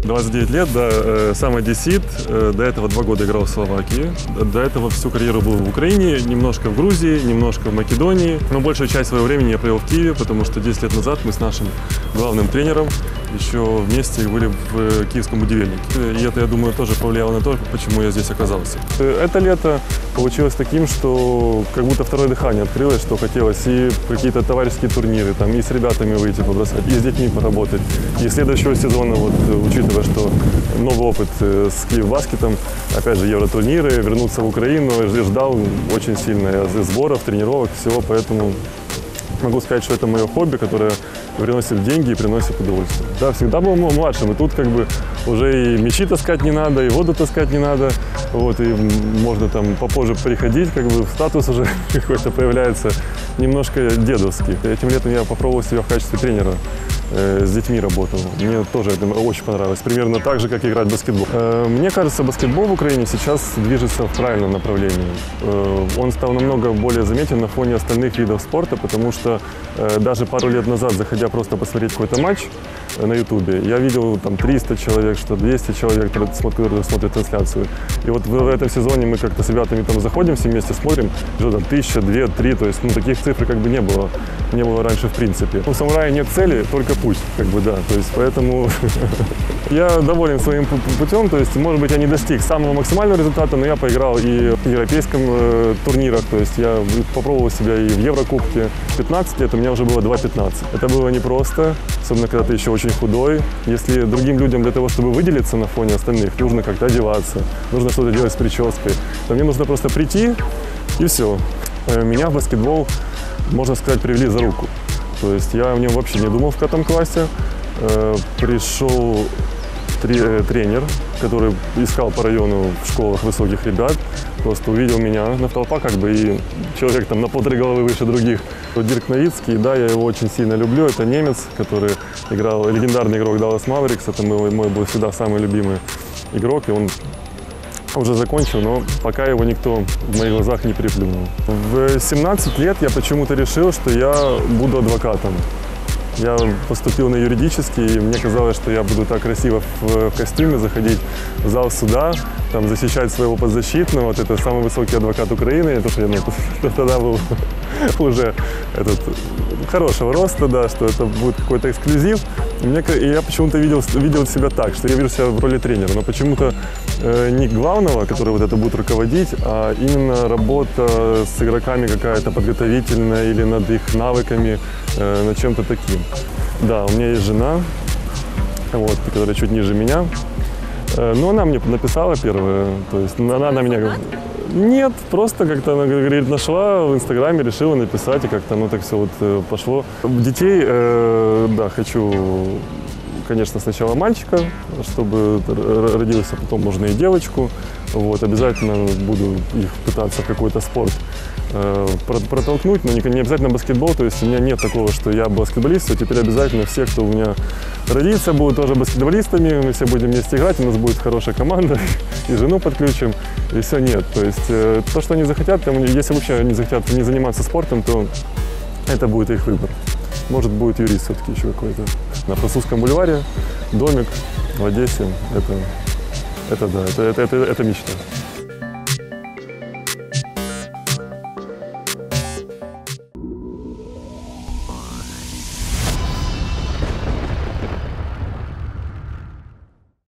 29 лет, да, сам одессит, до этого 2 года играл в Словакии, до этого всю карьеру был в Украине, немножко в Грузии, немножко в Македонии, но большую часть своего времени я провел в Киеве, потому что 10 лет назад мы с нашим главным тренером еще вместе были в киевском Будивельнике. И это, я думаю, тоже повлияло на то, почему я здесь оказался. Это лето получилось таким, что как будто второе дыхание открылось, что хотелось и какие-то товарищеские турниры, там, и с ребятами выйти побросать, и с детьми поработать. И следующего сезона, вот, учитывая, что новый опыт с Киевбаскетом, опять же, евротурниры, вернуться в Украину, ждал очень сильно сборов, тренировок, всего, поэтому могу сказать, что это мое хобби, которое приносит деньги и приносит удовольствие. Да, всегда был младшим, и тут как бы уже и мячи таскать не надо, и воду таскать не надо, вот, и можно там попозже приходить, как бы статус уже какой-то появляется немножко дедовский. Этим летом я попробовал себя в качестве тренера. С детьми работал. Мне тоже это очень понравилось. Примерно так же, как играть в баскетбол. Мне кажется, баскетбол в Украине сейчас движется в правильном направлении. Он стал намного более заметен на фоне остальных видов спорта, потому что даже пару лет назад, заходя просто посмотреть какой-то матч на Ютубе, я видел там 300 человек, что 200 человек, которые смотрят трансляцию. И вот в этом сезоне мы как-то с ребятами там заходим, все вместе смотрим, что там 1000, 2, 3, то есть таких цифр как бы не было раньше в принципе. У самурая нет цели, только путь, как бы, да, то есть поэтому я доволен своим путем, то есть, может быть, я не достиг самого максимального результата, но я поиграл и в европейском турнирах, то есть я попробовал себя и в Еврокубке. 15 лет у меня уже было 2.15. Это было непросто, особенно когда ты еще очень худой. Если другим людям для того, чтобы выделиться на фоне остальных, нужно как-то одеваться, нужно что-то делать с прической, то мне нужно просто прийти и все. Меня в баскетбол, можно сказать, привели за руку. То есть я о нем вообще не думал в 5 классе. Пришел тренер, который искал по району в школах высоких ребят, просто увидел меня на толпа, как бы, и человек там на 1,5 головы выше других. Дирк Новицкий, да, я его очень сильно люблю, это немец, который играл, легендарный игрок Dallas Mavericks, это мой был всегда самый любимый игрок, и он уже закончил, но пока его никто в моих глазах не переплюнул. В 17 лет я почему-то решил, что я буду адвокатом. Я поступил на юридический, и мне казалось, что я буду так красиво в костюме заходить в зал суда, там, защищать своего подзащитного. Вот это самый высокий адвокат Украины. Это что я тогда был уже хорошего роста, да, что это будет какой-то эксклюзив. И я почему-то видел себя так, что я вижу себя в роли тренера, но почему-то не главного, который вот это будет руководить, а именно работа с игроками какая-то подготовительная или над их навыками, над чем-то таким. Да, у меня есть жена, вот, которая чуть ниже меня, но она мне написала первая, то есть она на меня... Нет, просто как-то она, говорит, нашла в Инстаграме, решила написать, и как-то оно так все вот пошло. Детей, да, хочу, конечно, сначала мальчика, чтобы родился, потом можно и девочку. Вот, обязательно буду их пытаться в какой-то спорт протолкнуть, но не обязательно баскетбол, то есть у меня нет такого, что я баскетболист, а теперь обязательно все, кто у меня родится, будут тоже баскетболистами, мы все будем вместе играть, у нас будет хорошая команда, и жену подключим, и все нет. То есть то, что они захотят, если вообще они захотят не заниматься спортом, то это будет их выбор. Может, будет юрист все-таки еще какой-то. На Французском бульваре, домик в Одессе, это мечта.